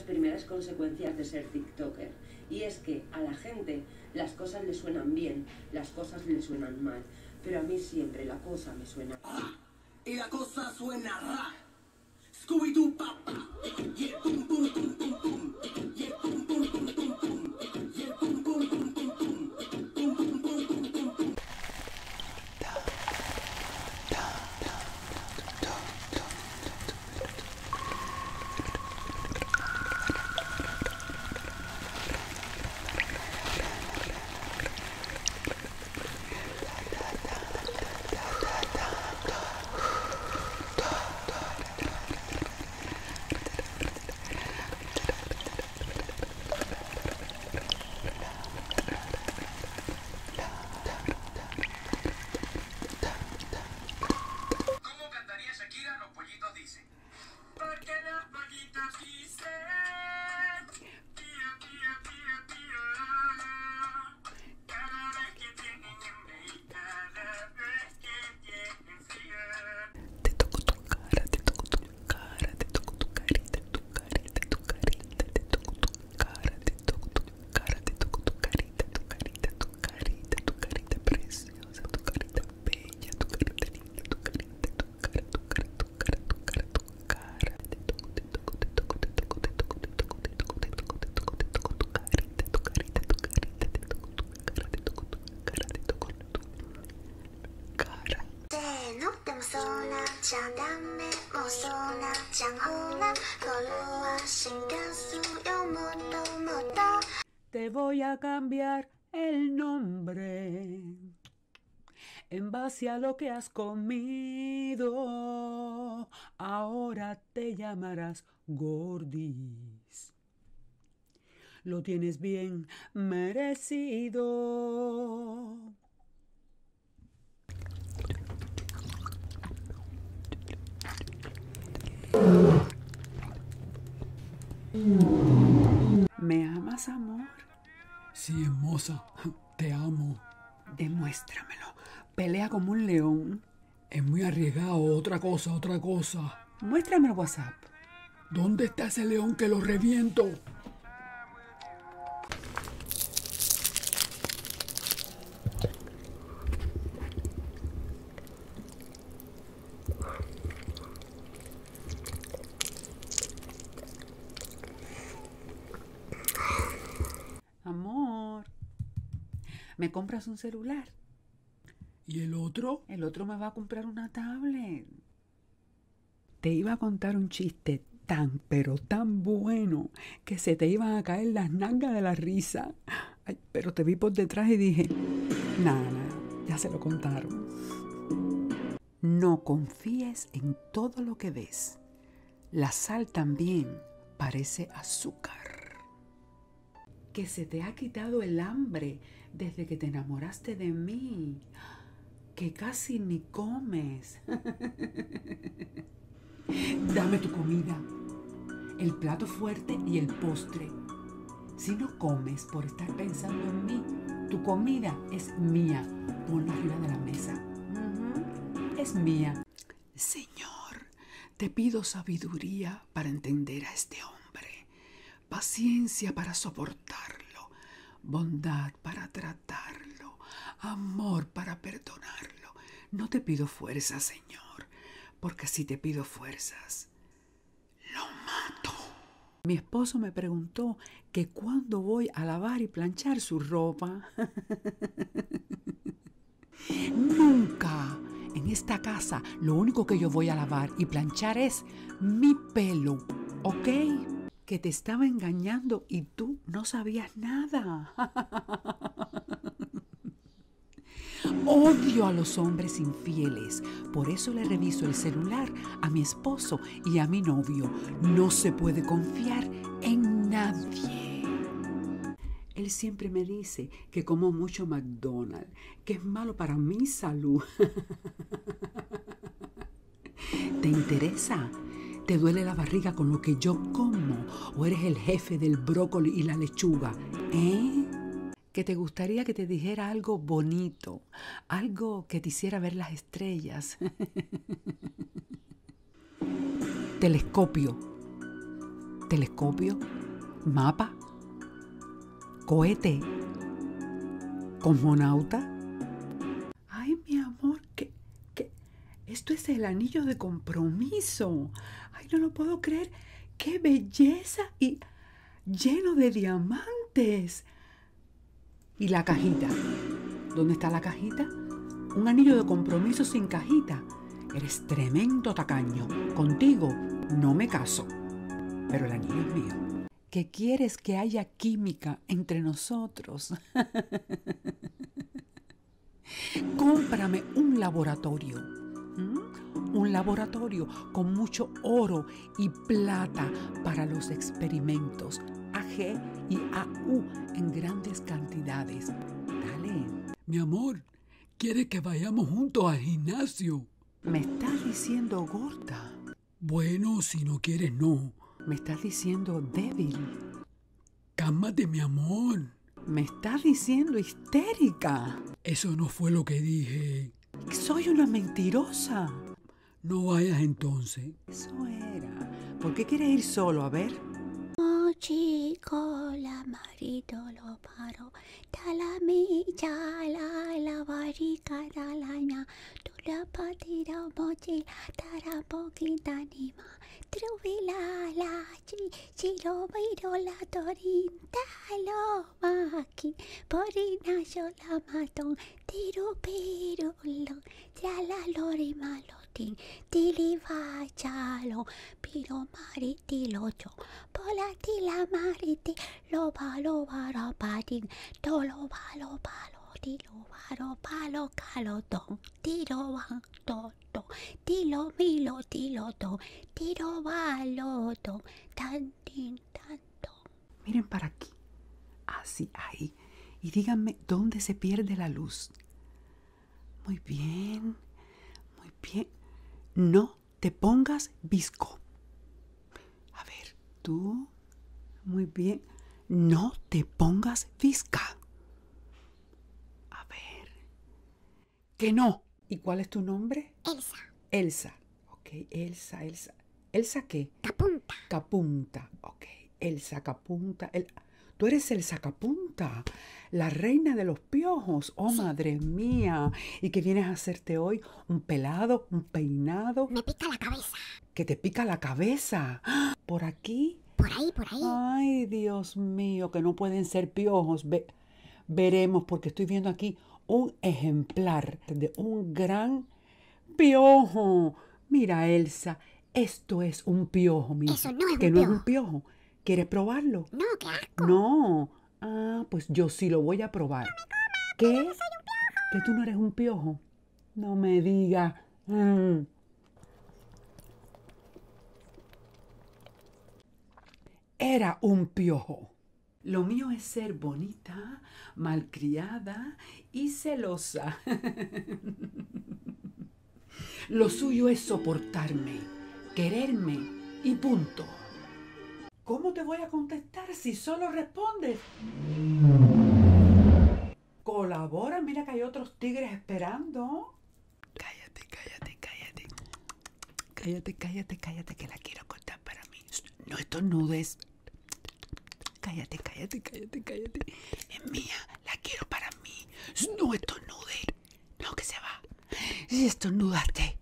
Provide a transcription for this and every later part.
primeras consecuencias de ser TikToker. Y es que a la gente las cosas le suenan bien, las cosas le suenan mal. Pero a mí siempre la cosa me suena. Y la cosa suena ra. Scooby-Doo, papá. Yeah, pum, pum, pum, pum, pum. Yeah, pum, pum, pum, pum, pum. Yeah, pum, pum, pum, pum, pum. Pum, pum, pum, pum, pum, pum. ¿Cómo cantaría Shakira? Los pollitos dicen. Porque los pollitos dicen. Pía, pía, pía, pía. Cada vez que tienen hambre y cada vez que tienen frío. Te toco tu cara, te toco tu cara, te toco tu carita, tu carita, tu carita, te toco tu cara, te toco tu cara, te toco tu carita, tu carita, tu carita, tu carita preciosa, tu carita bella, tu carita linda, tu carita, tu cara, tu cara, tu cara, tu cara, tu cara, te toco, te toco, te toco, te toco, te toco, te toco, te toco, te toco, te toco, te toco tu carita, tu carita, tu carita, te toco tu cara, te toco tu cara, te toco tu cara. せーのでもそうなっちゃダメもうそうなっちゃほらこれは進化するよもっともっと Te voy a cambiar el nombre en base a lo que has comido. Ahora te llamarás Gordis. Lo tienes bien merecido. ¿Me amas, amor? Sí, hermosa, te amo. Demuéstramelo. Pelea como un león. Es muy arriesgado, otra cosa, otra cosa. Muéstrame el WhatsApp. ¿Dónde está ese león que lo reviento? Amor, ¿me compras un celular? ¿Y el otro? El otro me va a comprar una tablet. Te iba a contar un chiste tan, pero tan bueno que se te iban a caer las nalgas de la risa. Ay, pero te vi por detrás y dije, nada, ya se lo contaron. No confíes en todo lo que ves. La sal también parece azúcar. Que se te ha quitado el hambre desde que te enamoraste de mí. Que casi ni comes. Dame tu comida, el plato fuerte y el postre. Si no comes por estar pensando en mí, tu comida es mía. Ponla arriba de la mesa. Es mía. Señor, te pido sabiduría para entender a este hombre, paciencia para soportarlo, bondad para tratarlo, amor para perdonarlo. No te pido fuerza, Señor, porque si te pido fuerzas, lo mato. Mi esposo me preguntó que cuándo voy a lavar y planchar su ropa. Nunca. En esta casa lo único que yo voy a lavar y planchar es mi pelo, ¿ok? Que te estaba engañando y tú no sabías nada. Odio a los hombres infieles, por eso le reviso el celular a mi esposo y a mi novio. No se puede confiar en nadie. Él siempre me dice que como mucho McDonald's, que es malo para mi salud. ¿Te interesa? ¿Te duele la barriga con lo que yo como? ¿O eres el jefe del brócoli y la lechuga? ¿Que te gustaría que te dijera algo bonito? Algo que te hiciera ver las estrellas. Telescopio. ¿Telescopio? ¿Mapa? ¿Cohete? ¿Cosmonauta? Ay, mi amor, ¿qué? Esto es el anillo de compromiso. Ay, no lo puedo creer. ¡Qué belleza! Y lleno de diamantes. ¿Y la cajita? ¿Dónde está la cajita? Un anillo de compromiso sin cajita. Eres tremendo tacaño. Contigo no me caso. Pero el anillo es mío. ¿Qué quieres que haya química entre nosotros? Cómprame un laboratorio. Un laboratorio con mucho oro y plata para los experimentos. AG y AU en grandes cantidades. Dale. Mi amor, ¿quiere que vayamos juntos al gimnasio? ¿Me estás diciendo gorda? Bueno, si no quieres, no. ¿Me estás diciendo débil? Cálmate, mi amor. ¿Me estás diciendo histérica? Eso no fue lo que dije. Soy una mentirosa. No vayas entonces. Eso era. ¿Por qué quieres ir solo? A ver. Chico, la marito lo paró, la milla, la barrica, la ña, tu la patira mochila, tara poquita anima, truvila, la chiro, viro, la torinta, lo maqui, porina, yo la matón, tiro, pirulo, ya la lori malotín, tili vachalo, piro maritilo yo, pola tila mariti, lo va, rapatín, to lo va, tilo va, palo, calotón, tiro va, toto, tilo milo, tilo to, tiro va, loto, tantín, tanto. Miren para aquí. Así, ahí. Y díganme dónde se pierde la luz. Muy bien, muy bien. No te pongas visco. A ver, tú. Muy bien. No te pongas visca. A ver. Que no. ¿Y cuál es tu nombre? Elsa. Elsa. Ok, Elsa. ¿Elsa qué? Capunta. Capunta. Ok, Elsa Capunta. Tú eres el sacapunta, la reina de los piojos. Oh, madre mía. ¿Y qué vienes a hacerte hoy? ¿Un pelado? ¿Un peinado? Me pica la cabeza. ¿Que te pica la cabeza? ¿Por aquí? Por ahí. Ay, Dios mío, que no pueden ser piojos. Veremos, porque estoy viendo aquí un ejemplar de un gran piojo. Mira, Elsa, esto es un piojo, mira. Eso no es un que no piojo. es un piojo. ¿Quieres probarlo? No, qué asco. No. Ah, pues yo sí lo voy a probar. ¿Qué? ¿Que tú no eres un piojo? No me digas. Era un piojo. Lo mío es ser bonita, malcriada y celosa. Lo suyo es soportarme, quererme y punto. ¿Cómo te voy a contestar si solo respondes? Colabora, mira que hay otros tigres esperando. Cállate, que la quiero contar para mí. No estornudes. Cállate. Es mía, la quiero para mí. No estornudes. No, que se va. Estornudaste.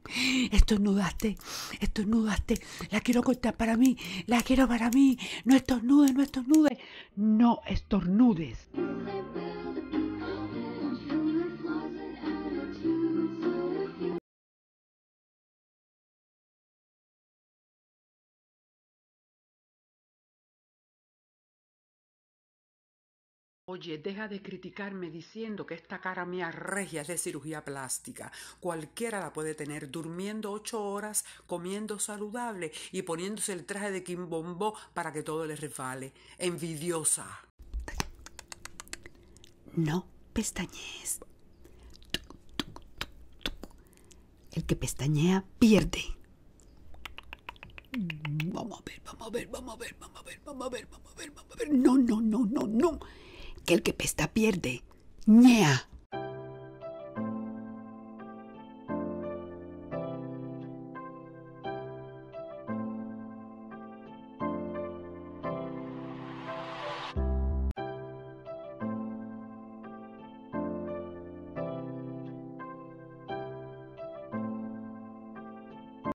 La quiero contar para mí. La quiero para mí. No estornudes. No estornudes. Oye, deja de criticarme diciendo que esta cara mía regia es de cirugía plástica. Cualquiera la puede tener durmiendo 8 horas, comiendo saludable y poniéndose el traje de Quimbombó para que todo le resbale. Envidiosa. No pestañees. El que pestañea pierde. Vamos a ver. No. Que el que pesta pierde. ¡Ñea!